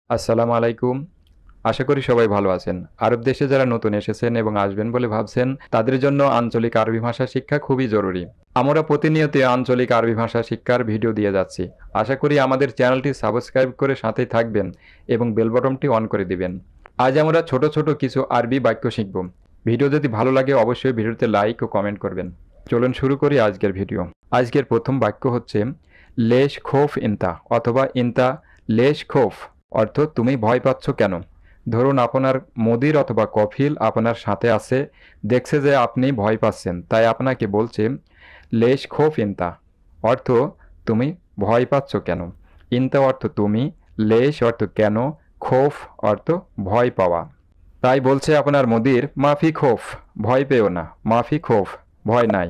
আসসালামু আলাইকুম। আশা করি সবাই ভালো আছেন। আরব দেশে যারা নতুন এসেছেন এবং আসবেন বলে ভাবছেন, তাদের জন্য আঞ্চলিক আরবি ভাষা শিক্ষা খুবই জরুরি। আমরা প্রতিনিয়ত আঞ্চলিক আরবি ভাষা শিক্ষার ভিডিও দিয়ে যাচ্ছি। আশা করি আমাদের চ্যানেলটি সাবস্ক্রাইব করে সাথেই থাকবেন এবং বেল বটনটি অন করে দিবেন। আজ আমরা ছোট ছোট কিছু আরবি বাক্য শিখব। ভিডিও যদি ভালো লাগে অবশ্যই ভিডিওতে লাইক ও কমেন্ট করবেন। চলুন শুরু করি আজকের ভিডিও। আজকের প্রথম বাক্য হচ্ছে লেশ খোফ ইনতা অথবা ইনতা লেশ খোফ, অর্থ তুমি ভয় পাচ্ছ কেন। ধরুন আপনার মুদির অথবা কফিল আপনার সাথে আছে, দেখছে যে আপনি ভয় পাচ্ছেন, তাই আপনাকে বলছে লেশ খোফ ইনতা, অর্থ তুমি ভয় পাচ্ছ কেন। ইনতা অর্থ তুমি, লেশ অর্থ কেন, খোফ অর্থ ভয় পাওয়া। তাই বলছে আপনার মুদির মাফি খোফ, ভয় পেও না, মাফি খোফ ভয় নাই।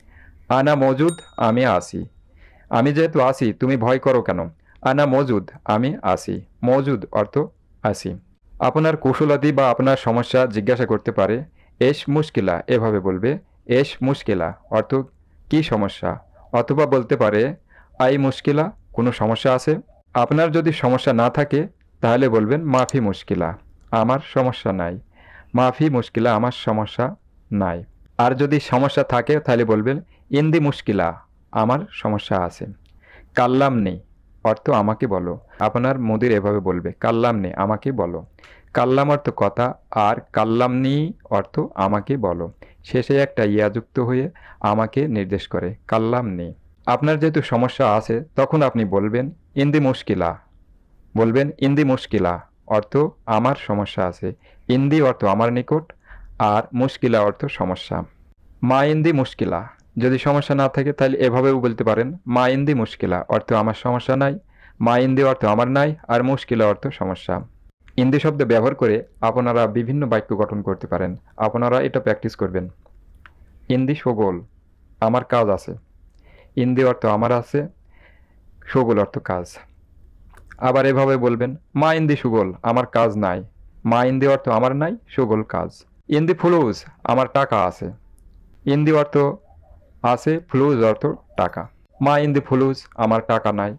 আনা মজুদ, আমি আসি। আমি যেহেতু আসি তুমি ভয় করো কেন। আনা মজুদ, আমি আসি। মজুদ অর্থ আসি। আপনার কুশলাদি বা আপনার সমস্যা জিজ্ঞাসা করতে পারে এস মুশকিলা, এভাবে বলবে এস মুশকিলা, অর্থ কি সমস্যা। অথবা বলতে পারে আই মুশকিলা, কোনো সমস্যা আছে। আপনার যদি সমস্যা না থাকে তাহলে বলবেন মাফি মুশকিলা, আমার সমস্যা নাই। মাফি মুশকিলা, আমার সমস্যা নাই। আর যদি সমস্যা থাকে তাহলে বলবেন ইন্দি মুশকিলা, আমার সমস্যা আছে। কাল্লাম নেই, অর্থ আমাকে বলো। আপনার মুদির এভাবে বলবে কাল্লাম নেই, আমাকে বলো। কাল্লাম অর্থ কথা, আর কাল্লাম নি অর্থ আমাকে বলো। শেষে একটা ইয়া যুক্ত হয়ে আমাকে নির্দেশ করে, কাল্লাম নেই। আপনার যেহেতু সমস্যা আছে তখন আপনি বলবেন ইন্দি মুশকিলা, বলবেন ইন্দি মুশকিলা, অর্থ আমার সমস্যা আছে। ইন্দি অর্থ আমার নিকট, আর মুশকিলা অর্থ সমস্যা। মা ইন্দি মুশকিলা, যদি সমস্যা না থাকে তাহলে এভাবেও বলতে পারেন মা ইন্দি মুশকিলা, অর্থ আমার সমস্যা নাই। মা ইন্দি অর্থ আমার নাই, আর মুশকিলা অর্থ সমস্যা। ইন্দি শব্দ ব্যবহার করে আপনারা বিভিন্ন বাক্য গঠন করতে পারেন। আপনারা এটা প্র্যাকটিস করবেন। ইন্দি সগোল, আমার কাজ আছে। ইন্দি অর্থ আমার আছে, সগোল অর্থ কাজ। আবার এভাবে বলবেন মা ইন্দি সুগোল, আমার কাজ নাই। মা ইন্দি অর্থ আমার নাই, সুগোল কাজ। ইন্দি ফুলুজ, আমার টাকা আছে। ইন্দি অর্থ আছে, ফ্লুজ অর্থ টাকা। মা ইন্দি ফুলুজ, আমার টাকা নাই।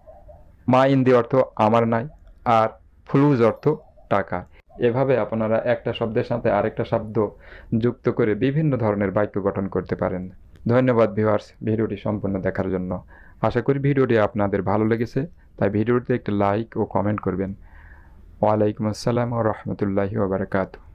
মা ইন্দি অর্থ আমার নাই, আর ফ্লুজ অর্থ টাকা। এভাবে আপনারা একটা শব্দের সাথে আরেকটা শব্দ যুক্ত করে বিভিন্ন ধরনের বাক্য গঠন করতে পারেন। ধন্যবাদ ভিউয়ার্স, ভিডিওটি সম্পূর্ণ দেখার জন্য। আশা করি ভিডিওটি আপনাদের ভালো লেগেছে, তাই ভিডিওটিতে একটি লাইক ও কমেন্ট করবেন। ওয়ালাইকুম আসসালাম ওয়া রাহমাতুল্লাহি ওয়া বারাকাতুহু।